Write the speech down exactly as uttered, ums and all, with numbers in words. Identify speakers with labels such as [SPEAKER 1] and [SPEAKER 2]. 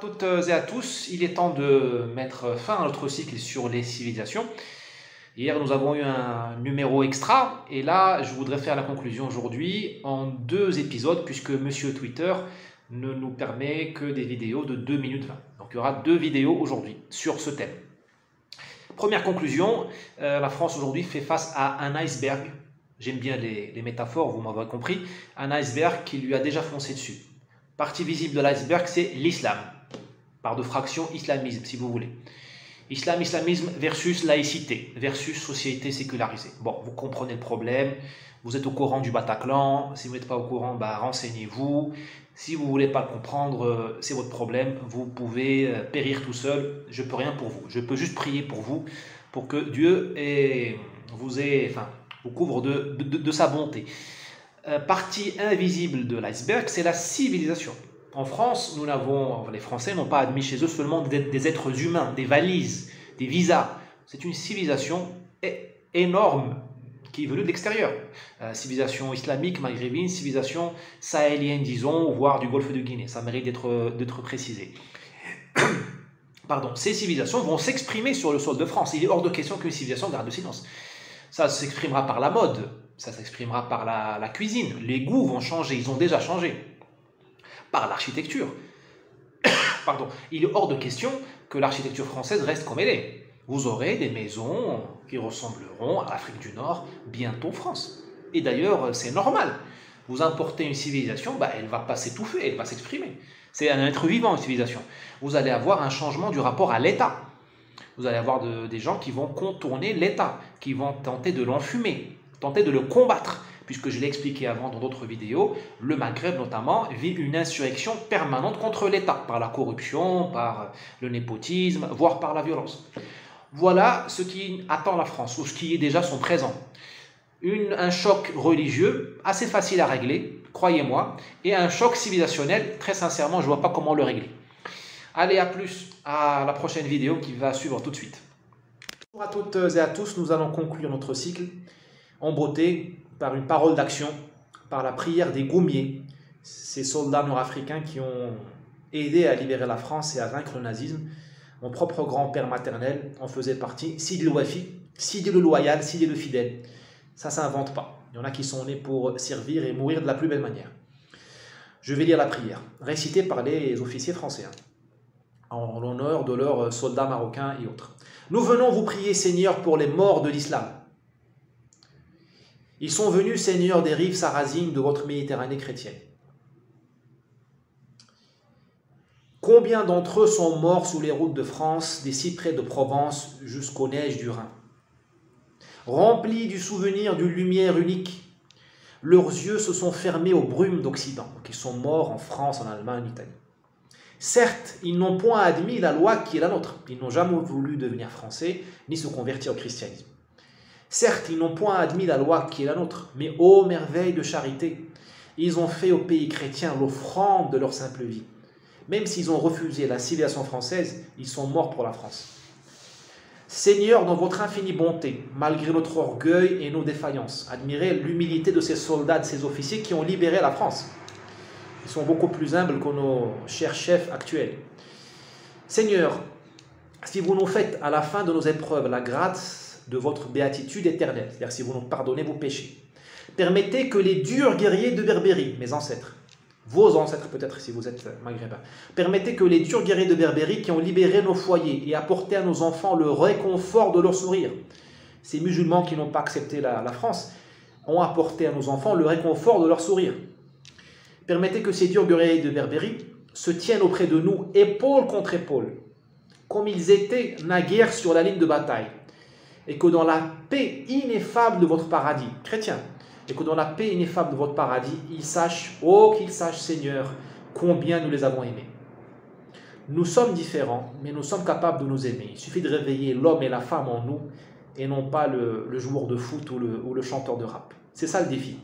[SPEAKER 1] toutes et à tous, il est temps de mettre fin à notre cycle sur les civilisations. Hier, nous avons eu un numéro extra et là, je voudrais faire la conclusion aujourd'hui en deux épisodes puisque Monsieur Twitter ne nous permet que des vidéos de deux minutes vingt. Donc il y aura deux vidéos aujourd'hui sur ce thème. Première conclusion, euh, la France aujourd'hui fait face à un iceberg. J'aime bien les, les métaphores, vous m'avez compris. Un iceberg qui lui a déjà foncé dessus. Partie visible de l'iceberg, c'est l'islam. Par de fraction, islamisme, si vous voulez. Islam, islamisme versus laïcité, versus société sécularisée. Bon, vous comprenez le problème. Vous êtes au courant du Bataclan. Si vous n'êtes pas au courant, bah, renseignez-vous. Si vous ne voulez pas le comprendre, c'est votre problème. Vous pouvez périr tout seul. Je ne peux rien pour vous. Je peux juste prier pour vous, pour que Dieu ait, vous, ait, enfin, vous couvre de, de, de sa bonté. Euh, partie invisible de l'iceberg, c'est la civilisation. En France, nous n'avons, les Français n'ont pas admis chez eux seulement des, des êtres humains, des valises, des visas. C'est une civilisation énorme qui est venue de l'extérieur. Euh, civilisation islamique, maghrébine, civilisation sahélienne, disons, voire du golfe de Guinée. Ça mérite d'être d'être précisé. Pardon. Ces civilisations vont s'exprimer sur le sol de France. Il est hors de question qu'une civilisation garde le silence. Ça s'exprimera par la mode, ça s'exprimera par la, la cuisine. Les goûts vont changer, ils ont déjà changé. Par l'architecture. Pardon. Il est hors de question que l'architecture française reste comme elle est. Vous aurez des maisons qui ressembleront à l'Afrique du Nord, bientôt France. Et d'ailleurs, c'est normal. Vous importez une civilisation, bah, elle ne va pas s'étouffer, elle va s'exprimer. C'est un être vivant, une civilisation. Vous allez avoir un changement du rapport à l'État. Vous allez avoir de, des gens qui vont contourner l'État, qui vont tenter de l'enfumer, tenter de le combattre. Puisque je l'ai expliqué avant dans d'autres vidéos, le Maghreb notamment vit une insurrection permanente contre l'État, par la corruption, par le népotisme, voire par la violence. Voilà ce qui attend la France, ou ce qui est déjà son présent. Une, un choc religieux assez facile à régler, croyez-moi, et un choc civilisationnel, très sincèrement, je ne vois pas comment le régler. Allez, à plus, à la prochaine vidéo qui va suivre tout de suite. Bonjour à toutes et à tous, nous allons conclure notre cycle en beauté par une parole d'action, par la prière des Goumiers, ces soldats nord-africains qui ont aidé à libérer la France et à vaincre le nazisme. Mon propre grand-père maternel en faisait partie, Sidi le Wafi, Sidi le loyal, Sidi le fidèle. Ça ne s'invente pas. Il y en a qui sont nés pour servir et mourir de la plus belle manière. Je vais lire la prière, récitée par les officiers français, hein, en l'honneur de leurs soldats marocains et autres. Nous venons vous prier, Seigneur, pour les morts de l'islam. Ils sont venus, Seigneur, des rives sarrasines de votre Méditerranée chrétienne. Combien d'entre eux sont morts sous les routes de France, des cyprès de Provence jusqu'aux neiges du Rhin? Remplis du souvenir d'une lumière unique, leurs yeux se sont fermés aux brumes d'Occident. Donc ils sont morts en France, en Allemagne, en Italie. Certes, ils n'ont point admis la loi qui est la nôtre. Ils n'ont jamais voulu devenir français, ni se convertir au christianisme. Certes, ils n'ont point admis la loi qui est la nôtre, mais ô merveille de charité, ils ont fait au pays chrétien l'offrande de leur simple vie. Même s'ils ont refusé la civilisation française, ils sont morts pour la France. Seigneur, dans votre infinie bonté, malgré notre orgueil et nos défaillances, admirez l'humilité de ces soldats, de ces officiers qui ont libéré la France. Ils sont beaucoup plus humbles que nos chers chefs actuels. Seigneur, si vous nous faites à la fin de nos épreuves la grâce de votre béatitude éternelle, c'est-à-dire si vous nous pardonnez vos péchés, permettez que les durs guerriers de Berbérie, mes ancêtres, vos ancêtres peut-être si vous êtes maghrébins, permettez que les durs guerriers de Berbérie qui ont libéré nos foyers et apporté à nos enfants le réconfort de leur sourire, ces musulmans qui n'ont pas accepté la, la France, ont apporté à nos enfants le réconfort de leur sourire. Permettez que ces durs guerriers de Berbérie se tiennent auprès de nous, épaule contre épaule, comme ils étaient naguère sur la ligne de bataille, et que dans la paix ineffable de votre paradis, chrétien, et que dans la paix ineffable de votre paradis, ils sachent, oh qu'ils sachent Seigneur, combien nous les avons aimés. Nous sommes différents, mais nous sommes capables de nous aimer. Il suffit de réveiller l'homme et la femme en nous, et non pas le, le joueur de foot ou le, ou le chanteur de rap. C'est ça le défi.